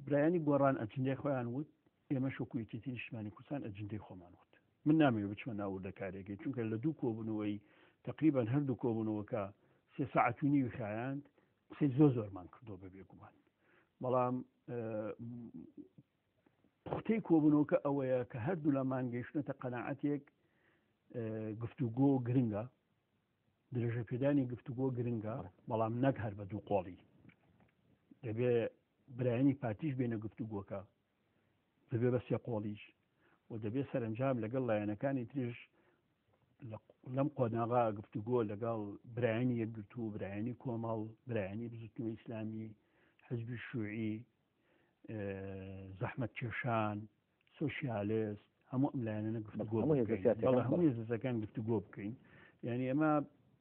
برایانی گۆڕان ئەجندەی خۆیان وت ئێمە شۆکویەتی نیشتمانی کوردستان ئەجندەی خۆمان وت من نامەوێت بچمە ناوردە کارێکی چونکە لە دوو کۆبوونەوەی تقریبا هەردوو کۆبوونەوەکە 3 ساعت و نیوی خایاند قسەی زۆرمان کردو بە بێگومان بەڵام پوختەی کۆبوونەوەکە ئەوەیە کە هەردوو لەمان گەیشتنەتە قەناعەتێک گفتوگۆ گرنگە درێژە پێدانی گفتوگۆ گرنگە بەڵام نەک هەر بە دوو قۆڵی دەبێ برایانی پارتیش بێنە گفتوگۆکە دەبێ بە سێ قۆڵیش و دەبێت سەرنجام لەگەڵ لایەنەکانی تریش لەم قۆناغا گفتوگۆ لەگەڵ برایانی یەکگرتو برایانی کۆمەڵ برایانی بزوتنەوەی ئیسلامی حزبی شووعی زەحمەت کێشان سۆشیالیست هەموو ئەم لایەنە گفتوگۆ هەموو هێزەکان گفتوگۆ بکەین یعنی ئەمە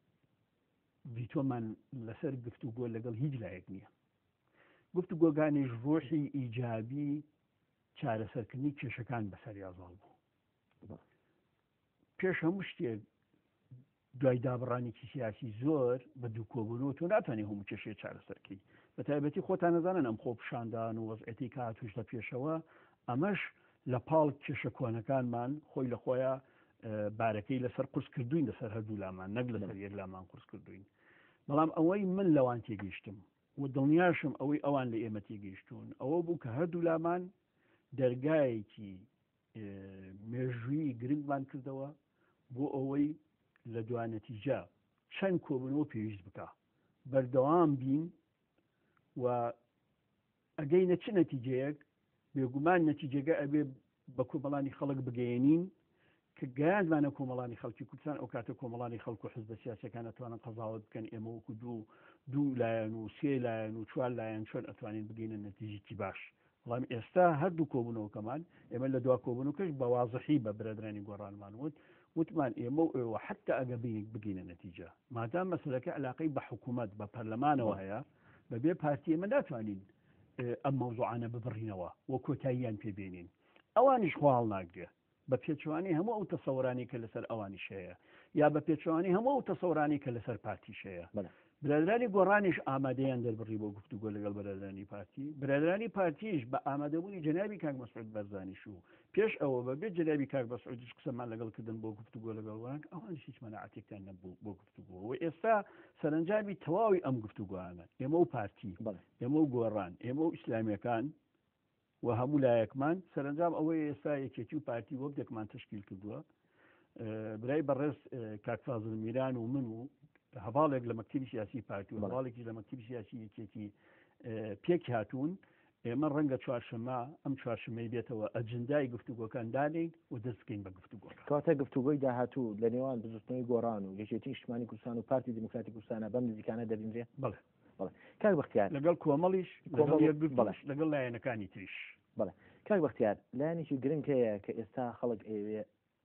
ڤیتۆمان لەسەر گفتوگۆ لەگەڵ هیچ لایەک نییە گفتوگۆگانیش ڕۆحی ئیجابی چارەسەرکردنی کێشەکان بەسەر یازاڵ بوو پێش هەموو شتێک دوای دابڕانێکی سیاسی زۆر بە دوو کۆبوونەوە تۆ ناتوانێت هەموو کێشەیە چارەسەرکەی بە تایبەتی خۆتان نەزانن ئەم خۆپشاندان و وەزعەتی کە هاتووش لە پێشەوە ئەمەش لە پاڵ کێشە کۆنەکانمان خۆی لە خۆیان بارەکەی لەسەر قورس کردوین لەسەر هەردوو لامان نەک لەسەر یەک لامان قورس کردوین بەڵام ئەوەی من لەوان تێگەیشتم و دڵنیاشم ئەوەی ئەوان لە ئێمە تێگەیشتون ئەوە بوو کە هەردوو لامان دەرگایەکی مێژووی گرنگمان کردەوە بۆ ئەوەی لە دوانەتیجە چەند کۆبوونەوە پێویست بکە بەردەوام بین و ئەگەینە چ نەتیجەیەک بێگومان نەتیجەگە ئەبێ بە کۆمەڵانی خەڵک بگەێنین کە گەیاندمانە کۆمەڵانی خەڵکی کوردستان ئەو کاتە کۆمەڵانی خەڵک و حزبە سیاسیەکان ئەتوانن قەزاوت بکەن ئێمە وەکو دوو لایەن و سێ لایەن و چوار لایەن چۆن ئەتوانین بگەینە نەتیجەی باش بەڵام ئێستا هەردوو کۆبوونەوەکەمان ئێمە لە دوا کۆبوونەوەکەش بە وازحی بە برادرانی گۆڕانمان وتمان ئێمە و ئێوە حتا ئەگە بگینە نەتیجە مادام مەسلەکە علاقەی بە حکوومەت بە پەرلەمانەوە هەیە بەبێ پارتی ئێمە ناتوانین ئەم مەوزوعانە ببڕینەوە وە کۆتاییان پێبێنین ئەوانیش خواڵ ناگرێ بە پێچوانی هەموو ئەو تەسەورانی کە لەسەر ئەوانیش هەیە یا بە پێچوانی هەموو ئەو تەسەورانی کە لەسەر پارتیش هەیە برادرانی گۆڕانیش ئامادەیان دەربڕی بۆ گفتوگۆ لەگەڵ برادرانی پارتی برادرانی پارتیش بە ئامادەبوونی جەنابی کاک مەسعود بەرزانیش و پێش ئەوە بەبێت جەنابی کاک مەسعودیش قسەمان لەگەڵکردن بۆ گفتوگۆ لەگەڵ وەرانک ئەوانیش هیچ مەناعەتێکیان نەبوو بۆ گفتوگۆ و ئێستا سەرنجامی تەواوی ئەم گفتوگۆیانە ئێمە و پارتی ئێمە و گۆڕان ئێمە و ئیسلامیەکان و هەموو لایەکمان سەرنجام ئەوەی ئێستا یەکێتی و پارتی وەکێکمان تشکیل کردووە برای بەڕێز کاک فازڵ میران و من و هەواڵێک لە مەکتەبی سیاسی پارتی و هەواڵێکی لە مەکتەبی سیاسی یەکێتی پێک هاتوون ئێمە ڕەنگە چوارشەمە ئەم چوارشەمەی بێتەوە ئەجندای گفتوگۆکان دانین و دەست بکەین بە گفتوگۆ کاتە گفتوگۆی داهاتوو لە نێوان بزوتنەوەی گۆڕان و یەکێتی نیشتیمانی کوردستان و پارتی دموکراتی کوردستانە بەم نزیکانە دەبینرێ بەڵێ کاک بەختیار لەگەڵ کۆمەڵیش لەگەڵ لایەنەکانی تریش بەڵێ کاک بەختیار لایەنێکی گرنگ هەیە کە ئێستا خەڵک ئەوێ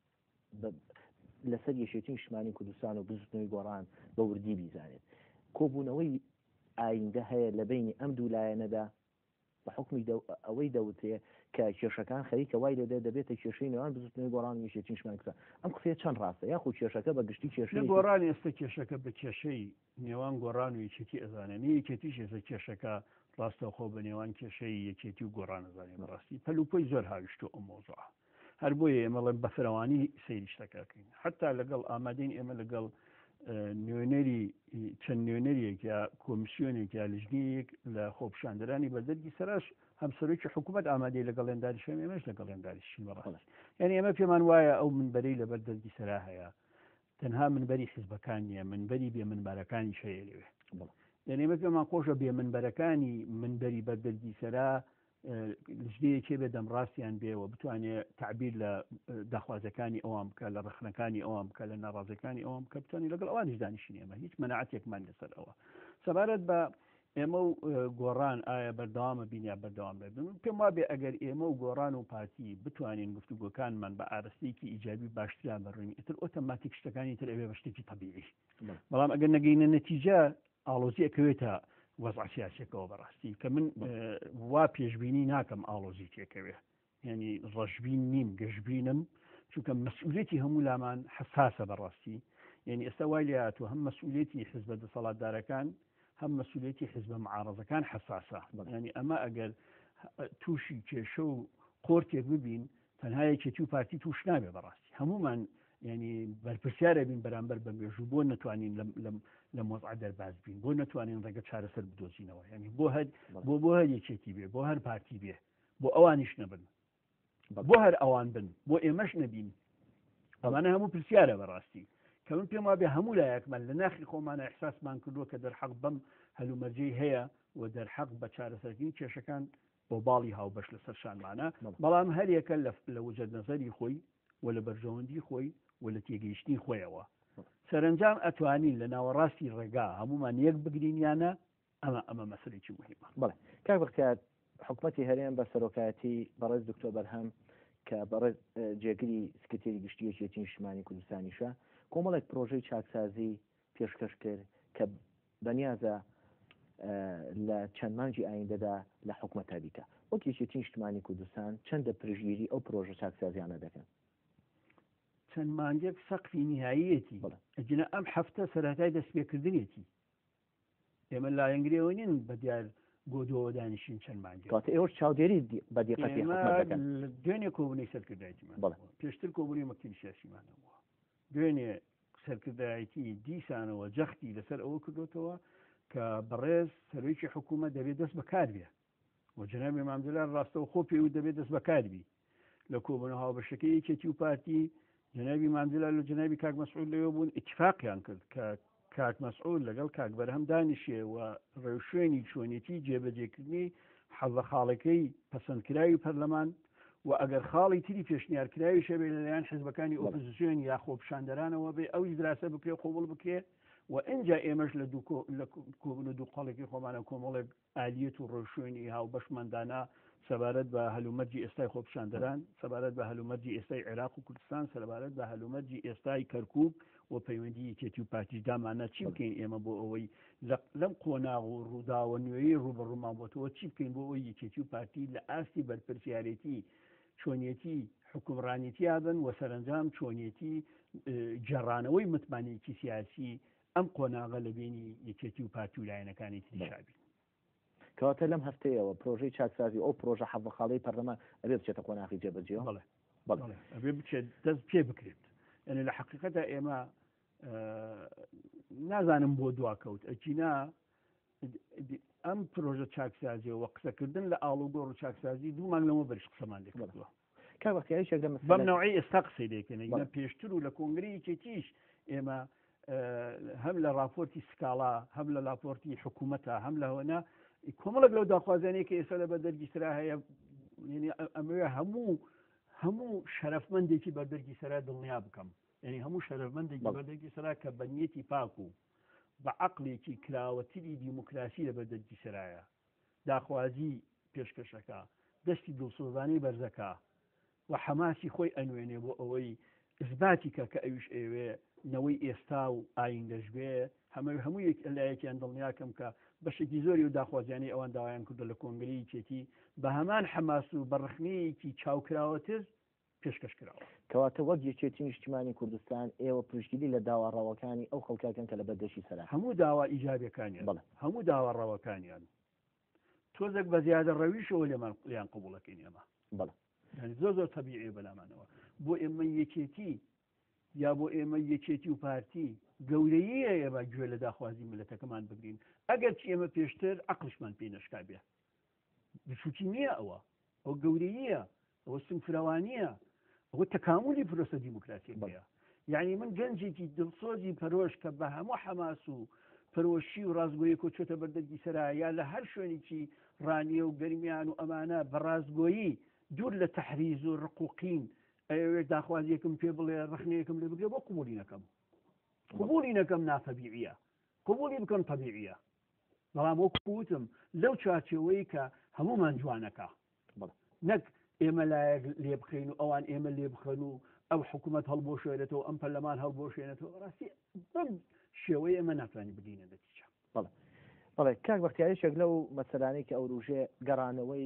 لەسەر یەکێتی نیشتیمانی کوردستان و بزوتنەوەی گۆڕان بە وردی بیزانێت کۆبوونەوەی ئایندە هەیە لە بینی ئەم دوو لایەنەدا بە حکمی ئەوەی دەوتێ کە کێشەکان خەریکە وای لێدە دەبێتە کێشەی نێوان بزوتنەوەی گۆڕان و یەکێتی نیشتیمانی کوردستان ئەم قسەیە چەند ڕاستە یاخو کێشەکە بە گشتی کێشەی گۆڕانی ئێستا کێشەکە بە کێشەی نێوان گۆڕان و یەکێتی ئەزانێنی یەکێتیش ئێستا کێشەکە ڕاستەوخۆ بە نێوان کێشەی یەکێتی و گۆڕان ئەزانێ بەڕاستی پەلوپۆی زۆر هاویشتۆ ئەم مۆزوعە هەر بۆیە ئێمەڵێ بە فراوانی سەیری شتەکەکەین حتا لەگەڵ ئامادەین ئێمە لەگەڵ نوێنەری چەند نوێنەرێک یا کۆمیسیۆنێک یا لژنەیەک لە خۆپشاندەرانی بەردەرگی سەراش هەم سەرۆکی حکوومەت ئامادەی لەگەڵ هێنداریش ئێمەش لەگەڵ هێنداریشین بەڕاستی یعنی ئێمە پێمان وایە ئەو منبەرەی لە بەردەرگی سەرا هەیە تەنها منبەری حیزبەکان نییە منبەری بێ منبەرەکانی هەیە لەوێ یعنی ئێمە پێمان خۆشە بێ منبەرەکانی منبەری بەردەرگی سەرا لژنەیەکێ بێ دەمڕاستیان بێەوە بتوانێت تعبیر لە داخوازەکانی ئەوان بکە لە ڕخنەکانی ئەوان بکە لە ناڕازەکانی ئەوان بکە بتوانێت لەگەڵ ئەوانیش دانیشتین ئێمە هیچ مەناعەتێکمان لەسەر ئەوە سەبارەت بە ئێمە و گۆڕان ئایا بەردەوامە بینیا بەردەوام بێ پێم وابێ ئەگەر ئێمە و گۆڕان و پارتی بتوانین گفتوگۆکانمان بە ئارەستەیەکی ئیجابی باشتران بڕین ئیتر ئۆتۆماتیک شتەکانی تر ئەوێ بە شتێکی طبیعی بەڵام ئەگەر نەگەینە نەتیجە ئاڵۆزی ئەکەوێتە وەزع سیاسیەکەەوە بەڕاستی کە من وا پێشببینی ناکەم ئاڵۆزی تێکەوێ یعنی ڕەشبین نیم گەشتبینم چونکە مەسئولێتی هەموو لامان حساسە بەڕاستی یعنی ئێستا وای لێ هاتووە هەم مەسئولێتی حزبە دەسەڵاتدارەکان هەم مەسئولێتی حزبە معارەزەکان حساسە ینی ئەمە ئەگەر تووشی کێشە و قۆرتێک ببین تەنها یەکێتی و پارتی توش نابێ بەڕاستی هەمومان ینی بەرپرسیارە بین بەرامبەر بە مێژوو بۆ نتوانین لە مۆزع دەرباز بین بۆ نتوانین ڕێگە چارەسەر بدۆزینەوە ینی بۆ هەر یەکێتی بێ بۆ هەر پارتی بێ بۆ ئەوانیش نەبن بۆ هەر ئەوان بن بۆ ئێمەش نەبین ئەمانە هەموو پرسیارە بەڕاستی کە من پێم وابێ هەموو لایەکمان لە ناخی خۆمانە ئەحساسمان کردووە کە دەرحەق بەم هەلومەرجەی هەیە و دەرحەق بە چارەسەرکردنی کێشەکان بۆ باڵی هاوبەش لە سەرشانمانە بەڵام هەر یەکە لە وجهد نەزەری خۆی و لە بەرژەوەندی خۆی و لە تێگەیشتنی خۆیەوە سەرنجام ئەتوانین لە ناوەڕاستی ڕێگا هەمومان یەک بگرینیانە ئەمە مەسلێکی مهمە. بەڵێ کاک بەختیار حکوومەتی هەرێم بە سەرۆکایەتی بەڕێز دکتۆر بەرهەم کە بەڕێز جێگری سکرتێری گشتی یەکێتی نیشتیمانی کوردستانیشە کۆمەڵێک پرۆژەی چاکسازی پێشکەش کرد کە بەنیازە لە چەند مانگی ئایندەدا لە حکوومەتە بیکە وەک یەکێتی نیشتیمانی کوردستان چەندە پرژگیری ئەو پرۆژە چاکسازیانە دەکەن چەند مانگێک سەقفی نهاییەتی ئەجنە ئەم هەفتە سەرەتای دەستپێکردنێتی ئێمە لایەنگرێەوە نین بە دیار گۆدۆوە دانیشین چەند مانگێک ئێوە چاودێری بە دیقەتی دوێنێ کۆبوونەی سەرکردایەتیمان پێشتر کۆبوونی مەکتەبی سیاسیمانەوە دوێنێ سەرکردایەتی دیسانەوە جەختی لەسەر ئەوە کردوتەوە کە بەڕێز سەرۆکی حکوومەت دەبێت دەست بەکار بێ و جەنابی مامدلار ڕاستەوە خۆ پێ و دەبێت دەست بەکاربی لە کۆبوونە هاوبەشەکەی یەکێتی و پارتی جەنابی مامدلار و جەنابی کاک مەسعود لەوێ بوون ئیتفاقیان کرد کە کاک مەسعود لەگەڵ کاک بەرهەم دانیشێ و ڕێوشوێنی چۆنیەتی جێبەجێکردنی حەزە خاڵەکەی پەسەندکراوی پەرلەمان و ئەگەر خاڵی تری پێشنیارکراوی شەبێ لەلایەن حیزبەکانی ئۆپۆزیسیۆن یا خۆپشاندەرانەوە بێ ئەوی دراسە بکرێ قۆبڵ بکرێ و ئەنجا ئێمەش لە کۆبوون و دوو قەڵێکی خۆمانە کۆمەڵێک ئالیەت و ڕۆژشوێنی هاوبەشماندانا سەبارەت بە هەلومەرجی ئێستای خۆپشاندەران سەبارەت بە هەلومەرجی ئێستای عێراق و کوردستان سەبارەت بە هەلومەرجی ئێستای کەرکووک و پەیوەندی یەکێتی و پارتیش دامانە چی بکەین ئێمە بۆ ئەوەی لەم قۆناغ و ڕووداوە نوێیی ڕوبەڕوومان بۆتەوە چی بکەین بۆ ئەوەی یەکێتی و پارتی لە ئاستی بەرپرسیارەتی چۆنیەتی حکومڕانیەتی یابن و سەرنجام چۆنیەتی جێڕانەوەی متمانەیەکی سیاسی ئەم قۆناغە لە بینی یەکێتی و پارتی و لایەنەکانی تریشابی کەواتە لەم هەفتەیەوە پرۆژەی چاکسازی ئەو پرۆژە حەڤەخاڵەی پەرلەمان ئەبێ بچێتە قۆناغی جێبەجێەوە بەڵێ ئەبێ بچێت دەست پێ بکرێت یعنی لە حەقیقەتە ئێمە نازانم بۆ دواکەوت ئەچینا ئەم پرۆژە چاکسازیەوە وە قسەکردن لە ئاڵوگۆڕ و چاکسازی دوو مانگ لەمە بەرش قسەمان لێ کردووە بەم نەوعی ئێستا قسەی لێکەنە پێشتر و لە کۆنگری یەکێتیش ئێمە هەم لە راپۆرتی سکاڵا هەم لە لاپۆرتی حکوومەتە هەم لەوەنا کۆمەڵک لەو داخوازانەیە کە ئێستا لە بەردەرگی سرا هەیە ئەمەوێ هەموو شەرەفمەندێکی بەردەرگی سەرا دڵنیا بکەم یعنی هەموو شەرەفمەندێکی بەردەرگی سەرا کە بەنیەتی پاک و بە عەقڵێکی کراوەتری دیموکراسی لە بەردەرگی سەرایە داخوازی پێشکەشەکە دەستی دڵسۆزانەی بەرزەکە و حەماسی خۆی ئەنوێنێ بۆ ئەوەی ئثباتی کە ئەویش ئێوێ نەوەی ئێستا و ئایندەش بێ هەموو یەک لایەکیان دڵنیاکەم کە بەشێکی زۆری و داخوازیانی ئەوان داوایان کردو لە کۆنگری چێتی بە هەمان حەماس و بەڕخنەیەکی چاوکراوەتر پێشکەش کراوە کەواتە وەک یەکێتی نیشتیمانی کوردستان ئێوە پشتگیری لە داواڕەوەکانی ئەو خەڵکاکەن کە لە بەردەشی سەرا هەموو داوا ئیجابیەکانیان هەموو داواڕەوەکانیان تۆزێک بە زیادە ڕەویشەوە لیان قبوڵەکەین ئێمە زۆر تەبیعی بەلامانەوە بۆ ئێمە یەکێتی یا بۆ ئێمە یەکێتی و پارتی گەورەیە ئێمە گوێ لە داخوازی ملەتەکەمان بگرین ئەگەر چی ئێمە پێشتر عەقڵشمان پێی نەشکا بێ بچووکی نییە ئەوە گەورەیە ئەوە سنفراوانیە ئەوە تەکاملی پرۆسە دیموکراسیەیە یعنی من گەنجێکی دڵسۆزی پەرۆش کە بە هەموو حەماس و پەرۆشی و ڕازگۆیی کۆچۆتە بەردەرگی سەرا یا لە هەر شوێنێکی ڕانیە و گەرمیان و ئەمانە بە ڕازگۆیی دوور لە تەحریز و ڕقوقین ئەوێ داخوازیەکەم پێ بڵێ ڕخنەیەکم لێ بگرێ بۆ قبولی نەکەم قبولی نەکەم ناتەبیعیە قبولی بکەم تەبیعیە بەڵام وەکوتم لەو چارچێوەی کە هەمومان جوانەکە نەک ئێمە لایەک لێ بخەین و ئەوان ئێمە لێ بخەن و ئەو حکوومەت هەڵبۆشێنێتەوە ئەم پەرلەمان هەڵبۆشێنێتەوە ڕاستی بەم شێوەیە ئێمە ناتوانین بگەینە نەتیجە بەڵێ کاک بەختیاریشێک لەو مەسەلانەی کە ئەو ڕۆژێ گەڕانەوەی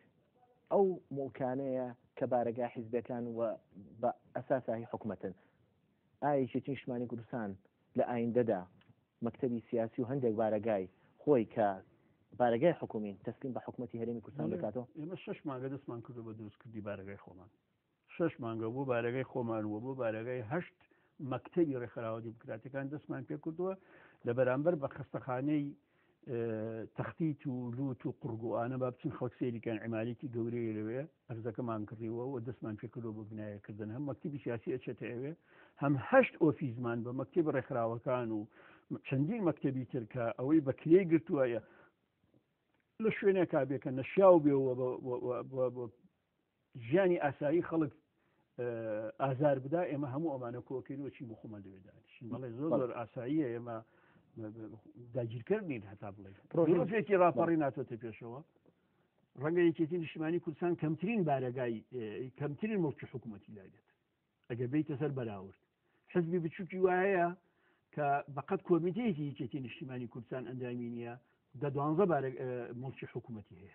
ئەو موکانەیە کە بارەگای حیزبەکان و بە ئەساسایی حکوومەتن ئایا یەکێتی نیشتیمانی کوردستان لە ئایندەدا مەکتەبی سیاسی و هەندێک بارەگای خۆی کە بارەگای حکومین تەسلیم بە حکوومەتی هەرێمی کوردستان بکاتەوە. ئێمە 6 مانگە دەستمان کردو بە دروستکردی بارەگای خۆمان 6 مانگە بۆ بارەگای خۆمان وە بۆ بارەگای 8 مەکتەبی ڕێکخراوە دیموکراتیەکان دەستمان پێ کردووە لە بەرامبەر بە خستەخانەی تەختیت و لوت و قورگوانە با بچین خەڵک سێریکان عمالیکی گەورەی لەوێ ئەرزەکەمان کڕیوە و دەستمان پێکردەوە بۆ بنایەکردن هەم مەکتەبی سیاسی ئەچێتە ئەوێ هەم 8 ئۆفیزمان بە مەکتەب ڕێکخراوەکان و چەندین مەکتەبی ترکە ئەوەی بە کرێ گرتووە لە شوێنێکا بێکە نەشیاو بێەوە بۆ ژیانی ئاسایی خەڵک ئازار بدا ئێمە هەموو ئەمانە کۆکردوەچی بۆ خۆمان لەوێدانیشین بەڵێ زۆر ئاساییە ئێمە داگیرکردین هەتا بڵێ پرۆژێکی راپەڕی ناتۆتە پێشەوە ڕەنگە یەکێتی نیشتیمانی کوردستان کەمترین بارەگای کەمترین مڵکی حکوومەتی لادێت ئەگە بیتە سەر بەراورد حزبی بچووکی وایە کە بەقەت کۆمیتەیەکی یەکێتی نیشتیمانی کوردستان ئەندامی نییە دە 12 مڵکی حکوومەتی هەیە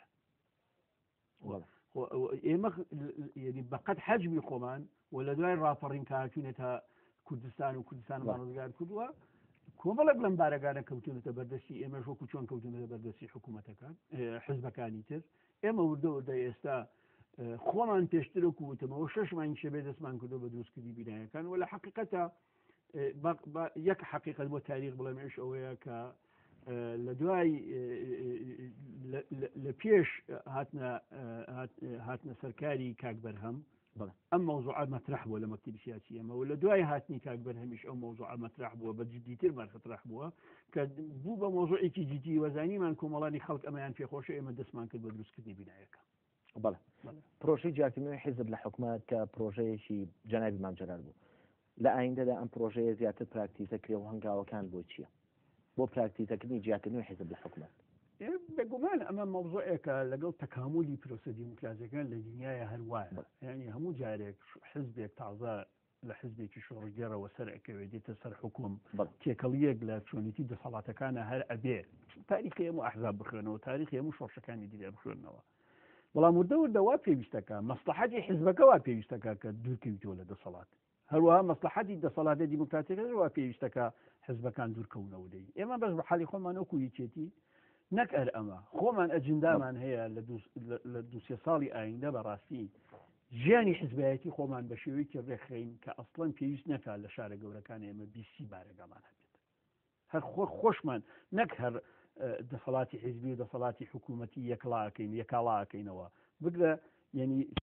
ئێمە بەقەت حەجمی خۆمان و لە دوای ڕاپەڕین کاچوونێتە کوردستان و کوردستانمان ڕزگار کردووە کۆمەڵێک لەم بارەگانە کەوتونەتە بەردەستی ئێمە ژۆک و چۆن کەوتونەتە بەردەستی حکوومەتەکان حزبەکانی تر ئێمە وردە ئێستا خۆمان پێشترە کووتمەوە 6 مانگ شەبێ دەستمان کردو بە دروستکردی بینایەکان و لە حقیقەتە یەک حقیقەت بۆ تاریخ بڵێمێش ئەوەیە کە لە دوای لە پێش هاتنە سەرکاری کاک بەرهەم ئەم مەوزوعە مەطرح بووە لە مەکتەبی سیاسی ئەمە و لە دوای هاتنی کاک بەرهەمیش ئەو مەوزوعە مەطرح بووە بە جدیتر مەطرح بووە کە بوو بە مۆزوعێکی جدی وەزانیمان کۆمەڵانی خەڵک ئەمەیان پێخۆشە ئێمە دەستمان کرد بە دروستکردنی بینایەکە. بەڵێ پرۆژەی جیاکردنەوەی حیزب لە حکوومەت کە پرۆژەیەکی جەنابی مام جەلال بوو لە ئایندەدا ئەم پرۆژەیە زیاتر پراکتیزەکرێ و هەنگاوەکان بۆ چییە بۆ پراکتیزەکردنی جیاکردنەوەی حیزب لە حکوومەت؟ بێگومان ئەمە مەوزوعێکە لەگەڵ تەکاملی پرۆسە دیموکراتیەکان لە دنیای هەروایە یعنی هەموو جارێک حزبێک تازە لە حزبێکی شۆڕگەڕەوە سەر ئەکەوێت دێتە سەر حکوم تێکەڵیەک لە چۆنیتی دەسەڵاتەکانە هەر ئەبێ تاریخی هەموو ئەحزاب بخوێنەوە تاریخی هەموو شۆڕشەکانی دیرە بخوێنەوە بەڵام وردەوردەوا پێویستەکە مەسلحەتی حزبەکەوا پێویستەکە کە دوورکەویتەوە لە دەسەڵات هەروەها مەسلحەتی دەسەڵاتی دیموکراتیەکەوا پێویستەکە حزبەکان دوورکەونەوە دەی ئێمە بەس بە حالی خۆمان وەکو یەکێتی نەک ئەمە خۆمان ئەجندامان هەیە لە 2 ساڵی ئایندە بەڕاستی ژیانی حزبایەتی خۆمان بە شێوەیەکی ڕێکخین کە ئەسڵەن پێویست نەکا لە شارە گەورەکان ئێمە بیسی بارەگەمان هەبێت هەر خۆشمان نەک هەر دەسەڵاتی حزبی و دەسەڵاتی حکوومەتی یەکڵاکەین یەکاڵاکەینەوە بگرە یعنی